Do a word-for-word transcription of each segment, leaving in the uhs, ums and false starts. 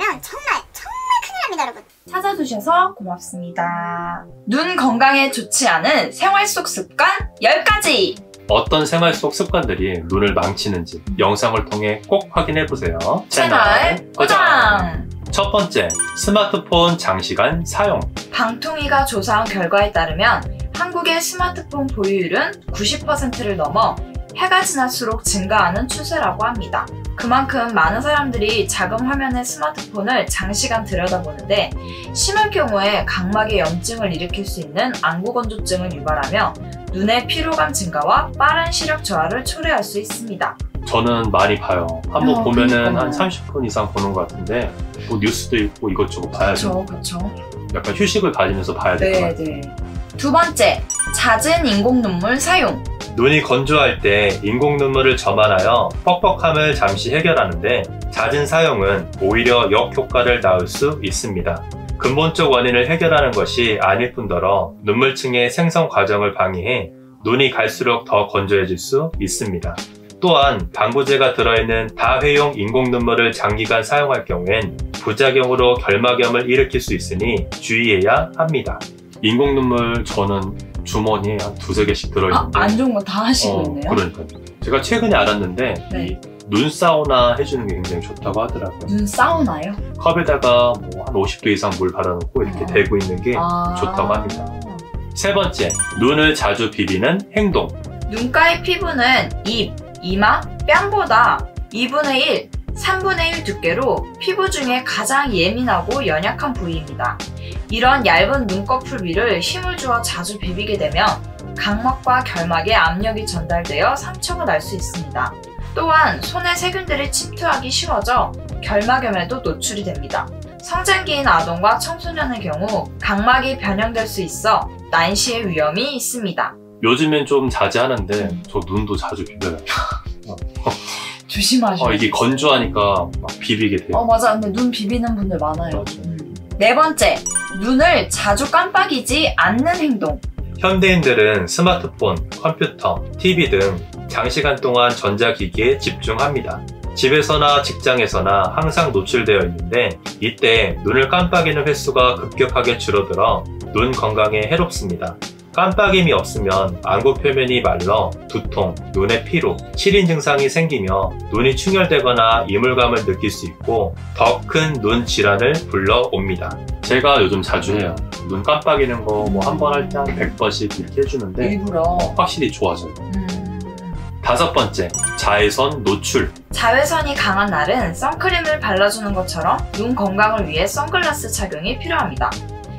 되면 정말 정말 큰일 납니다, 여러분. 찾아주셔서 고맙습니다. 눈 건강에 좋지 않은 생활 속 습관 열 가지! 어떤 생활 속 습관들이 눈을 망치는지 영상을 통해 꼭 확인해보세요. 채널 고정! 첫 번째, 스마트폰 장시간 사용. 방통위가 조사한 결과에 따르면 한국의 스마트폰 보유율은 구십 퍼센트를 넘어 해가 지날수록 증가하는 추세라고 합니다. 그만큼 많은 사람들이 작은 화면의 스마트폰을 장시간 들여다보는데 심할 경우에 각막에 염증을 일으킬 수 있는 안구건조증을 유발하며 눈의 피로감 증가와 빠른 시력 저하를 초래할 수 있습니다. 저는 많이 봐요. 한번 어, 보면은 그러니까요. 한 삼십 분 이상 보는 것 같은데 뭐 뉴스도 있고 이것저것 봐야죠. 그렇죠, 그렇죠. 약간 휴식을 가지면서 봐야 될 것 네, 같아요. 네. 두 번째, 잦은 인공 눈물 사용. 눈이 건조할 때 인공 눈물을 점환하여 뻑뻑함을 잠시 해결하는데 잦은 사용은 오히려 역효과를 낳을 수 있습니다. 근본적 원인을 해결하는 것이 아닐 뿐더러 눈물층의 생성 과정을 방해해 눈이 갈수록 더 건조해질 수 있습니다. 또한 방부제가 들어있는 다회용 인공 눈물을 장기간 사용할 경우엔 부작용으로 결막염을 일으킬 수 있으니 주의해야 합니다. 인공 눈물 저는 주머니에 한 두세 개씩 들어있는데 아, 안 좋은 거 다 하시고 어, 있네요. 그러니까요. 제가 최근에 알았는데 네. 이 눈 사우나 해주는 게 굉장히 좋다고 하더라고요. 눈 사우나요? 컵에다가 뭐 한 오십 도 이상 물 발라놓고 이렇게 어. 대고 있는 게 아... 좋다고 합니다. 세 번째, 눈을 자주 비비는 행동. 눈가의 피부는 입, 이마, 뺨보다 이분의 일, 삼분의 일 두께로 피부 중에 가장 예민하고 연약한 부위입니다. 이런 얇은 눈꺼풀 위를 힘을 주어 자주 비비게 되면 각막과 결막에 압력이 전달되어 상처가 날 수 있습니다. 또한 손에 세균들이 침투하기 쉬워져 결막염에도 노출이 됩니다. 성장기인 아동과 청소년의 경우 각막이 변형될 수 있어 난시의 위험이 있습니다. 요즘엔 좀 자제하는데 저 눈도 자주 비벼요. 조심하셔야 어, 이게 건조하니까 막 비비게 돼요. 어 맞아, 근데 눈 비비는 분들 많아요. 맞아. 음. 네 번째, 눈을 자주 깜빡이지 않는 행동. 현대인들은 스마트폰, 컴퓨터, 티비 등 장시간 동안 전자기기에 집중합니다. 집에서나 직장에서나 항상 노출되어 있는데 이때 눈을 깜빡이는 횟수가 급격하게 줄어들어 눈 건강에 해롭습니다. 깜빡임이 없으면 안구 표면이 말라 두통, 눈의 피로, 시린 증상이 생기며 눈이 충혈되거나 이물감을 느낄 수 있고 더 큰 눈 질환을 불러옵니다. 제가 요즘 자주 해요. 눈 깜빡이는 거 뭐 한 번 할 때 한 백 번씩 이렇게 해주는데 일부러. 확실히 좋아져요. 음. 다섯 번째, 자외선 노출. 자외선이 강한 날은 선크림을 발라주는 것처럼 눈 건강을 위해 선글라스 착용이 필요합니다.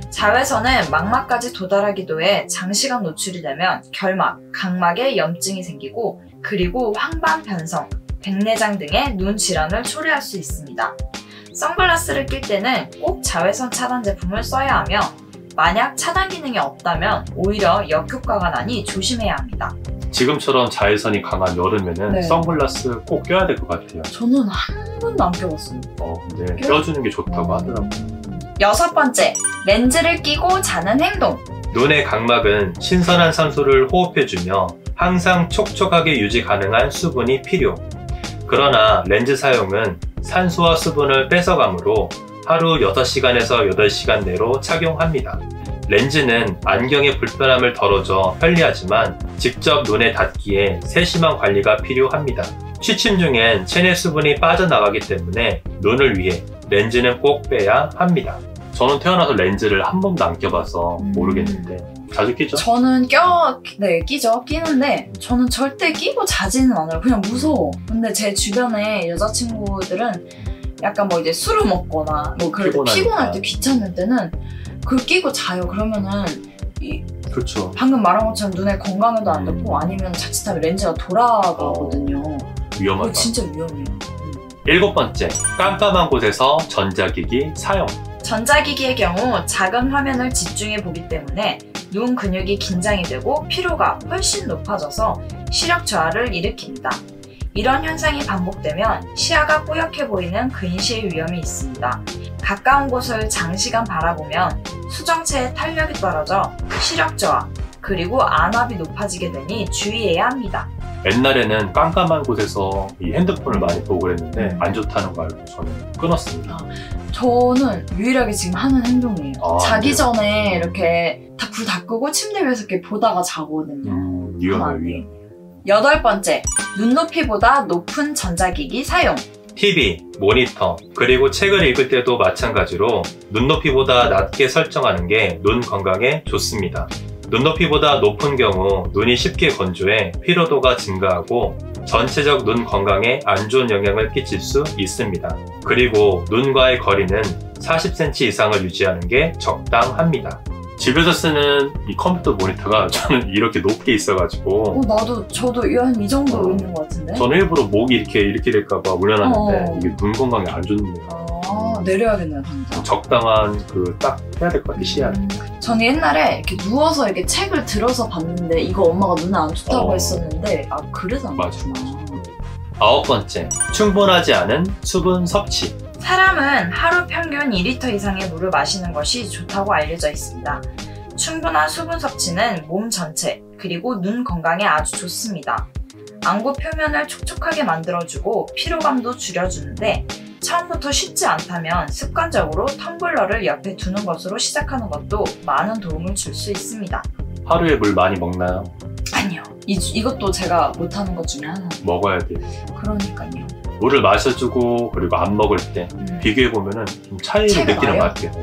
자외선은 망막까지 도달하기도 해 장시간 노출이 되면 결막, 각막에 염증이 생기고 그리고 황반 변성, 백내장 등의 눈 질환을 초래할 수 있습니다. 선글라스를 낄 때는 꼭 자외선 차단 제품을 써야 하며 만약 차단 기능이 없다면 오히려 역효과가 나니 조심해야 합니다. 지금처럼 자외선이 강한 여름에는 네. 선글라스 꼭 껴야 될 것 같아요. 저는 한 번도 안 껴봤어요. 어, 근데 껴? 껴주는 게 좋다고 하더라고요. 여섯 번째, 렌즈를 끼고 자는 행동. 눈의 각막은 신선한 산소를 호흡해주며 항상 촉촉하게 유지 가능한 수분이 필요. 그러나 렌즈 사용은 산소와 수분을 뺏어가므로 하루 여섯 시간에서 여덟 시간 내로 착용합니다. 렌즈는 안경의 불편함을 덜어줘 편리하지만 직접 눈에 닿기에 세심한 관리가 필요합니다. 취침 중엔 체내 수분이 빠져나가기 때문에 눈을 위해 렌즈는 꼭 빼야 합니다. 저는 태어나서 렌즈를 한 번도 안 껴봐서 모르겠는데 자주 끼죠? 저는 껴, 네, 끼죠. 끼는데 저는 절대 끼고 자지는 않아요. 그냥 무서워. 근데 제 주변에 여자친구들은 약간 뭐 이제 술을 먹거나 뭐 그럴 때 피곤하니까. 피곤할 때 귀찮을 때는 그걸 끼고 자요. 그러면은 이 그렇죠. 방금 말한 것처럼 눈에 건강에도 안 음. 좋고 아니면 자칫하면 렌즈가 돌아가거든요. 위험하다. 그거 진짜 위험해요. 일곱 번째, 깜깜한 곳에서 전자기기 사용. 전자기기의 경우 작은 화면을 집중해 보기 때문에 눈 근육이 긴장이 되고 피로가 훨씬 높아져서 시력 저하를 일으킵니다. 이런 현상이 반복되면 시야가 뿌옇게 보이는 근시의 위험이 있습니다. 가까운 곳을 장시간 바라보면 수정체의 탄력이 떨어져 시력 저하, 그리고 안압이 높아지게 되니 주의해야 합니다. 옛날에는 깜깜한 곳에서 이 핸드폰을 많이 보고 그랬는데 음. 안 좋다는 거 알고 저는 끊었습니다. 저는 유일하게 지금 하는 행동이에요. 아, 자기 그래요? 전에 이렇게 다 불 다 끄고 침대 위에서 이렇게 보다가 자거든요. 음, 하면 위험해요, 안 돼요. 위험. 여덟 번째, 눈높이보다 높은 전자기기 사용. 티비, 모니터, 그리고 책을 읽을 때도 마찬가지로 눈높이보다 낮게 설정하는 게 눈 건강에 좋습니다. 눈높이보다 높은 경우 눈이 쉽게 건조해 피로도가 증가하고 전체적 눈 건강에 안 좋은 영향을 끼칠 수 있습니다. 그리고 눈과의 거리는 사십 센티미터 이상을 유지하는 게 적당합니다. 집에서 쓰는 이 컴퓨터 모니터가 저는 이렇게 높게 있어가지고 어, 나도, 저도 한 이 정도 어. 있는 것 같은데? 저는 일부러 목이 이렇게 이렇게 될까봐 우려놨는데 어. 이게 눈 건강에 안 좋네요. 아, 내려야겠네요, 당장. 적당한 그 딱 해야 될 것 같아, 시야를. 음, 저는 옛날에 이렇게 누워서 이렇게 책을 들어서 봤는데 이거 엄마가 눈에 안 좋다고 어. 했었는데 아, 그래서 안 맞아, 그렇구나. 아홉 번째, 충분하지 않은 수분 섭취. 사람은 하루 평균 이 리터 이상의 물을 마시는 것이 좋다고 알려져 있습니다. 충분한 수분 섭취는 몸 전체, 그리고 눈 건강에 아주 좋습니다. 안구 표면을 촉촉하게 만들어주고 피로감도 줄여주는데 처음부터 쉽지 않다면 습관적으로 텀블러를 옆에 두는 것으로 시작하는 것도 많은 도움을 줄 수 있습니다. 하루에 물 많이 먹나요? 아니요. 이, 이것도 제가 못하는 것 중에 하나. 먹어야 돼요. 그러니까요. 물을 마셔주고 그리고 안 먹을 때 음. 비교해보면 좀 차이를 차이가 느끼는 나요? 것 같아요.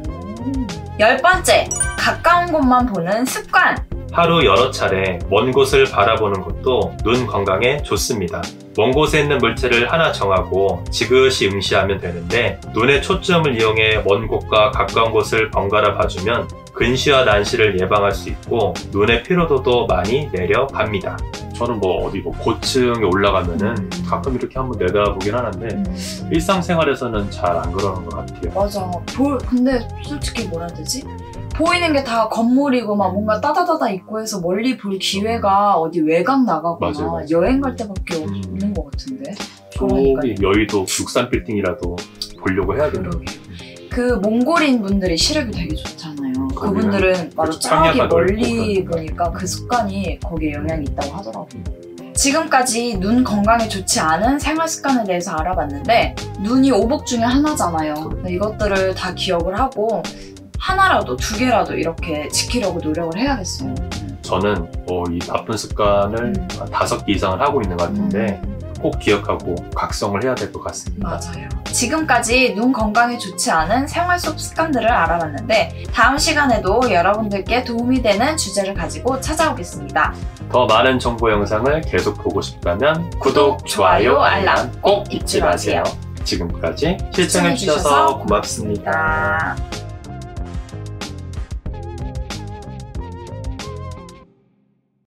음. 열 번째, 가까운 곳만 보는 습관. 하루 여러 차례 먼 곳을 바라보는 것도 눈 건강에 좋습니다. 먼 곳에 있는 물체를 하나 정하고 지그시 응시하면 되는데 눈의 초점을 이용해 먼 곳과 가까운 곳을 번갈아 봐주면 근시와 난시를 예방할 수 있고 눈의 피로도도 많이 내려갑니다. 저는 뭐 어디 뭐 고층에 올라가면은 음. 가끔 이렇게 한번 내다보긴 하는데 음. 일상생활에서는 잘 안 그러는 것 같아요. 맞아. 볼, 근데 솔직히 뭐라 해야 되지? 보이는 게 다 건물이고 막 뭔가 따다다다 있고 해서 멀리 볼 기회가 어디 외곽 나가거나 맞아요, 맞아요. 여행 갈 때밖에 음. 없는 것 같은데. 저기 여의도 육삼 빌딩이라도 보려고 해야겠네요. 그러게요. 그 몽골인 분들이 시력이 되게 좋잖아요. 거기는 그분들은 바로 그쵸, 저기 창야가 멀리 넓고 보니까 그 습관이 거기에 영향이 있다고 하더라고요. 지금까지 눈 건강에 좋지 않은 생활 습관에 대해서 알아봤는데 눈이 오복 중에 하나잖아요. 근데 이것들을 다 기억을 하고 하나라도 두 개라도 이렇게 지키려고 노력을 해야겠어요. 저는 어, 이 나쁜 습관을 음. 한 다섯 개 이상을 하고 있는 것 같은데 음. 꼭 기억하고 각성을 해야 될 것 같습니다. 맞아요. 지금까지 눈 건강에 좋지 않은 생활 속 습관들을 알아봤는데 다음 시간에도 여러분들께 도움이 되는 주제를 가지고 찾아오겠습니다. 더 많은 정보 영상을 계속 보고 싶다면 구독, 좋아요, 알람 꼭 잊지 마세요. 지금까지 시청해주셔서 고맙습니다. 고맙습니다.